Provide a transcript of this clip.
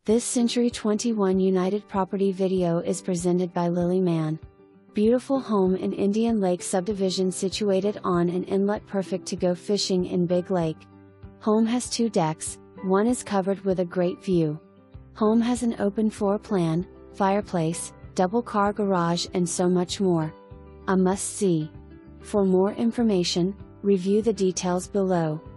This Century 21 United Property video is presented by Mann. Beautiful home in Indian Lake Subdivision situated on an inlet perfect to go fishing in Big Lake. Home has 2 decks, one is covered with a great view. Home has an open floor plan, fireplace, double car garage and so much more. A must-see. For more information, review the details below.